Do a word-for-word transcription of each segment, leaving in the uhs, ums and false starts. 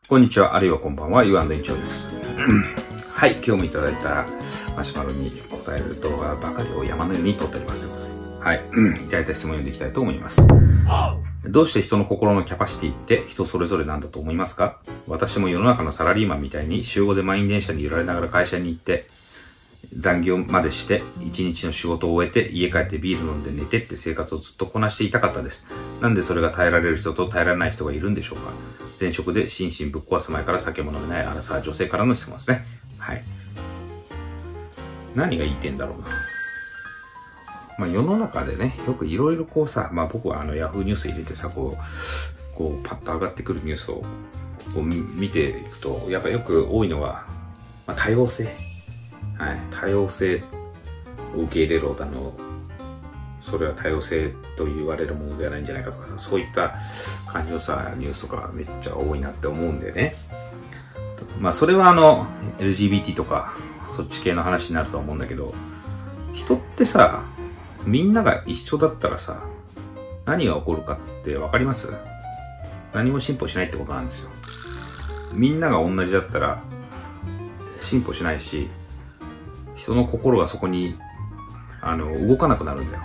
こんにちは、あるいはこんばんは、ゆうあんでんちょうです。はい、今日もいただいたマシュマロに答える動画ばかりを山のように撮っております。はい、いただいた質問を読んでいきたいと思います。どうして人の心のキャパシティって人それぞれなんだと思いますか？私も世の中のサラリーマンみたいに週ごで満員電車に揺られながら会社に行って、残業までして一日の仕事を終えて家帰ってビール飲んで寝てって生活をずっとこなしていたかったです。なんでそれが耐えられる人と耐えられない人がいるんでしょうか？前職で心身ぶっ壊す前から酒も飲めないアラサー女性からの質問ですね。はい。何が言ってんだろうな。まあ世の中でね、よくいろいろこうさ、まあ僕はあのヤフーニュース入れてさ、こう、こうパッと上がってくるニュースをこう見ていくと、やっぱよく多いのは、まあ、多様性。はい。多様性を受け入れろだの、それは多様性と言われるものではないんじゃないかとか、そういった感じのさ、ニュースとかめっちゃ多いなって思うんでね。まあそれはあの、エルジービーティー とか、そっち系の話になると思うんだけど、人ってさ、みんなが一緒だったらさ、何が起こるかってわかります？何も進歩しないってことなんですよ。みんなが同じだったら、進歩しないし、人の心がそこに、あの、動かなくなるんだよ。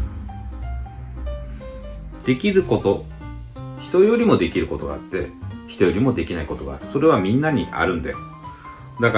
できること、人よりもできることがあって、人よりもできないことがある。それはみんなにあるんだよ。だから、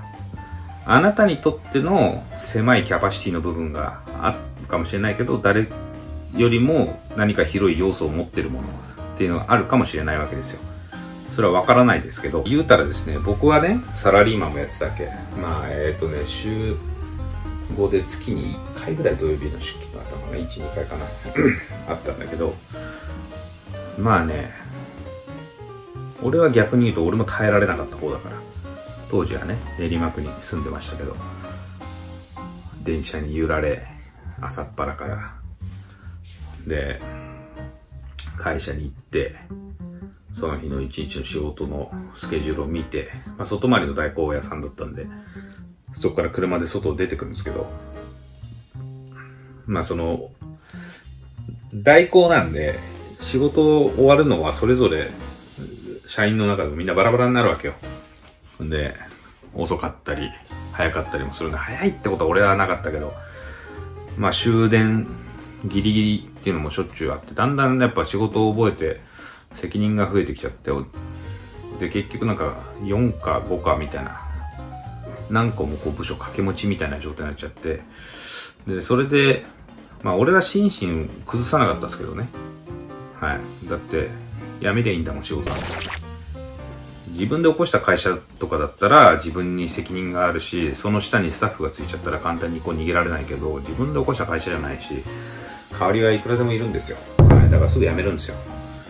あなたにとっての狭いキャパシティの部分があるかもしれないけど、誰よりも何か広い要素を持ってるものっていうのがあるかもしれないわけですよ。それはわからないですけど、言うたらですね、僕はね、サラリーマンもやってたわけ。まあ、えっとね、週ごで月にいっかいぐらい土曜日の出勤があったのかな、いち、にかいかな、あったんだけど、まあね、俺は逆に言うと俺も耐えられなかった方だから、当時はね、練馬区に住んでましたけど、電車に揺られ、朝っぱらから、で、会社に行って、その日の一日の仕事のスケジュールを見て、まあ、外回りの代行屋さんだったんで、そこから車で外を出てくるんですけど、まあその、代行なんで、仕事終わるのはそれぞれ、社員の中でもみんなバラバラになるわけよ。で、遅かったり、早かったりもするんで、早いってことは俺はなかったけど、まあ終電ギリギリっていうのもしょっちゅうあって、だんだんやっぱ仕事を覚えて、責任が増えてきちゃって、で、結局なんかよんかごかみたいな、何個もこう部署掛け持ちみたいな状態になっちゃって、で、それで、まあ俺は心身崩さなかったですけどね。はい。だって、辞めりゃいいんだもん、仕事なんて。自分で起こした会社とかだったら自分に責任があるし、その下にスタッフがついちゃったら簡単にこう逃げられないけど、自分で起こした会社じゃないし、代わりはいくらでもいるんですよ。はい。だからすぐ辞めるんですよ。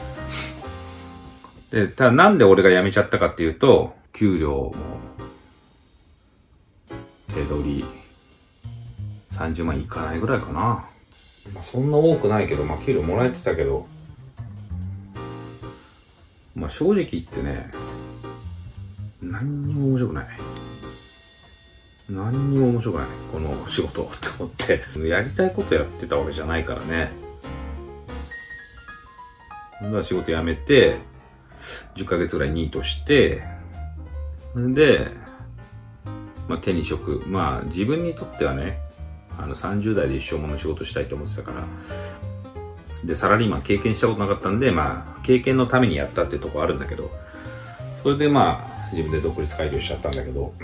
で、ただなんで俺が辞めちゃったかっていうと、給料も、手取り、さんじゅうまんいかないぐらいかな。まあ、そんな多くないけど、まあ給料もらえてたけど、まあ正直言ってね、何にも面白くない。何にも面白くない。この仕事って思って。やりたいことやってたわけじゃないからね。だから仕事辞めて、じゅっかげつぐらいニートして、で、まあ、手に職。まあ、自分にとってはね、あの、さんじゅうだいで一生もの仕事したいと思ってたから、で、サラリーマン経験したことなかったんで、まあ、経験のためにやったってとこあるんだけど、それでまあ、自分で独立開業しちゃったんだけど、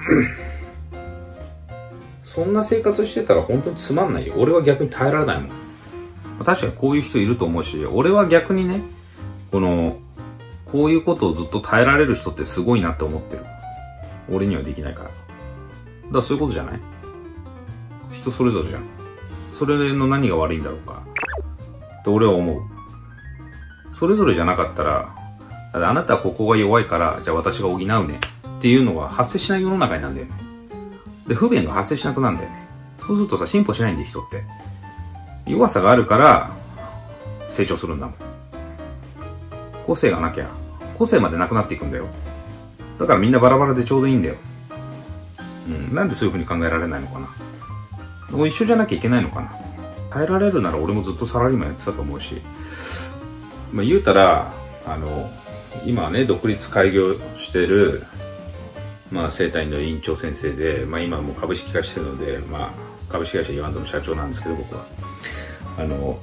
そんな生活してたら本当につまんないよ。俺は逆に耐えられないもん。確かにこういう人いると思うし、俺は逆にね、この、こういうことをずっと耐えられる人ってすごいなって思ってる。俺にはできないから。だからそういうことじゃない？人それぞれじゃん。それの何が悪いんだろうか。って俺は思う。それぞれじゃなかったら、あなたはここが弱いから、じゃあ私が補うね。っていうのが発生しない世の中になんだよね。で、不便が発生しなくなるんだよね。そうするとさ、進歩しないんだよ、人って。弱さがあるから、成長するんだもん。個性がなきゃ、個性までなくなっていくんだよ。だからみんなバラバラでちょうどいいんだよ。うん、なんでそういう風に考えられないのかな。もう一緒じゃなきゃいけないのかな。耐えられるなら俺もずっとサラリーマンやってたと思うし、まあ言うたら、あの、 今はね、独立開業してる、まあ、整体院の院長先生で、まあ、今はもう株式化してるので、まあ、株式会社イワンドの社長なんですけど、僕は。あの、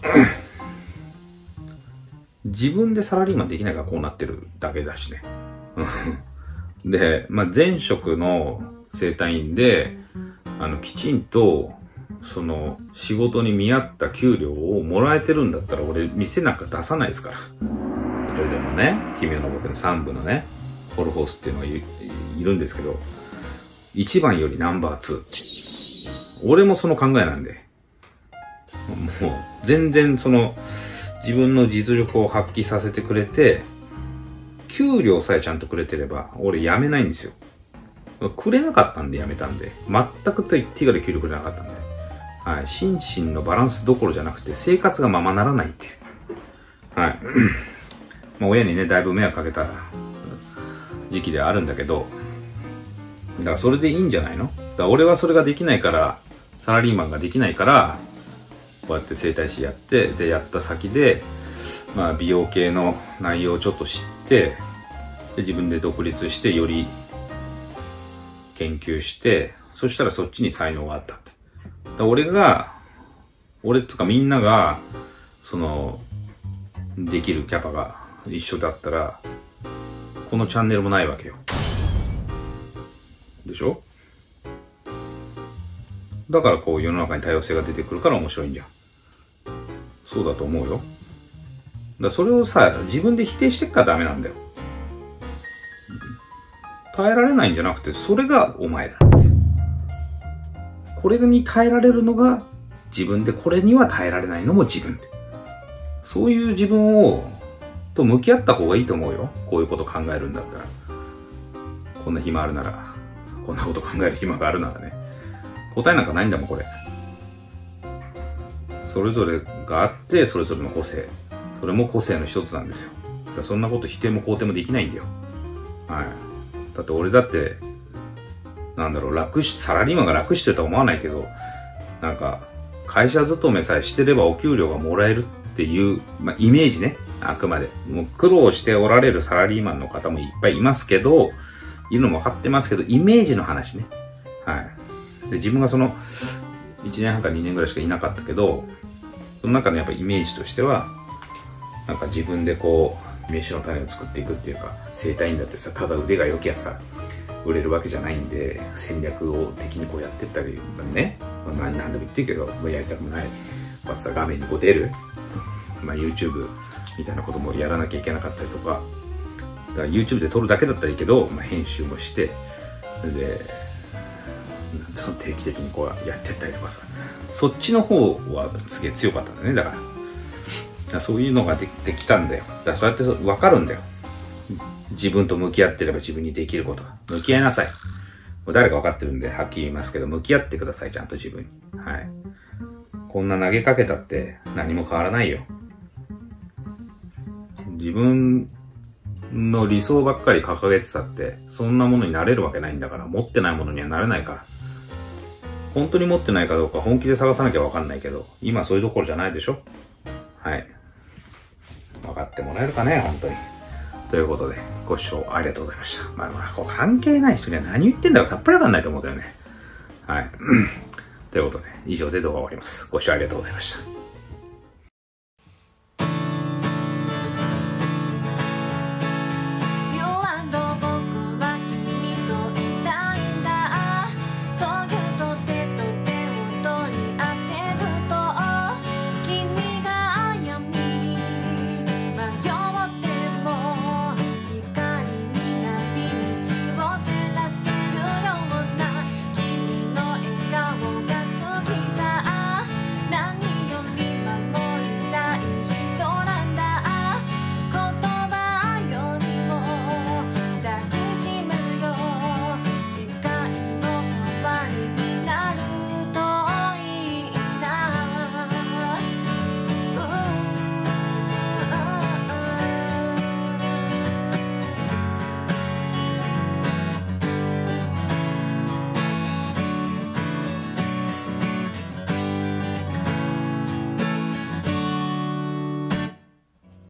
自分でサラリーマンできないからこうなってるだけだしね。で、まあ、前職の整体院で、あの、きちんと、その、仕事に見合った給料をもらえてるんだったら、俺、店なんか出さないですから。それでもね、奇妙な僕のさん部のね、ホルホースっていうのが い, いるんですけど、いちばんよりナンバーツー。俺もその考えなんで。もう、全然その、自分の実力を発揮させてくれて、給料さえちゃんとくれてれば、俺辞めないんですよ。くれなかったんで辞めたんで。全くと言っていいぐらい給料くれなかったんで。はい。心身のバランスどころじゃなくて、生活がままならないっていう。はい。まあ親にね、だいぶ迷惑かけた時期ではあるんだけど、だからそれでいいんじゃないの？だから俺はそれができないから、サラリーマンができないから、こうやって整体師やって、で、やった先で、まあ美容系の内容をちょっと知って、で自分で独立してより研究して、そしたらそっちに才能があったって。だから俺が、俺っていうかみんなが、その、できるキャパが一緒だったら、このチャンネルもないわけよ。でしょ？だからこう世の中に多様性が出てくるから面白いんじゃん。そうだと思うよ。だからそれをさ、自分で否定してっからダメなんだよ。耐えられないんじゃなくて、それがお前だって。これに耐えられるのが自分で、これには耐えられないのも自分で。そういう自分を、と向き合った方がいいと思うよ。こういうこと考えるんだったら。こんな暇あるなら、こんなこと考える暇があるならね。答えなんかないんだもん、これ。それぞれがあって、それぞれの個性。それも個性の一つなんですよ。だからそんなこと否定も肯定もできないんだよ。はい。だって俺だって、なんだろう、楽し、サラリーマンが楽してるとは思わないけど、なんか、会社勤めさえしてればお給料がもらえるっていう、まあ、イメージね。あくまで。もう苦労しておられるサラリーマンの方もいっぱいいますけど、いるのも分かってますけど、イメージの話ね。はい。で、自分がその、いちねんはんかにねんぐらいしかいなかったけど、その中のやっぱイメージとしては、なんか自分でこう、飯の種を作っていくっていうか、整体院だってさ、ただ腕が良きゃさ、売れるわけじゃないんで、戦略を的にこうやってったりね、まあ、何でも言ってるけど、まあ、やりたくもない。まあさ、画面にこう出る。まあ YouTube みたいなこともやらなきゃいけなかったりとか、だから YouTube で撮るだけだったらいいけど、まあ、編集もして、で、その定期的にこうやってったりとかさ、そっちの方はすげえ強かったんだね、だから。だからそういうのができてきたんだよ。だからそうやって分かるんだよ。自分と向き合ってれば自分にできることが。向き合いなさい。もう誰か分かってるんで、はっきり言いますけど、向き合ってください、ちゃんと自分に。はい。こんな投げかけたって何も変わらないよ。自分の理想ばっかり掲げてたって、そんなものになれるわけないんだから、持ってないものにはなれないから。本当に持ってないかどうか本気で探さなきゃわかんないけど、今そういうところじゃないでしょ？はい。分かってもらえるかね、本当に。ということで、ご視聴ありがとうございました。まあまあ、こう関係ない人には何言ってんだかさっぱりわかんないと思うけどね。はい。ということで、以上で動画終わります。ご視聴ありがとうございました。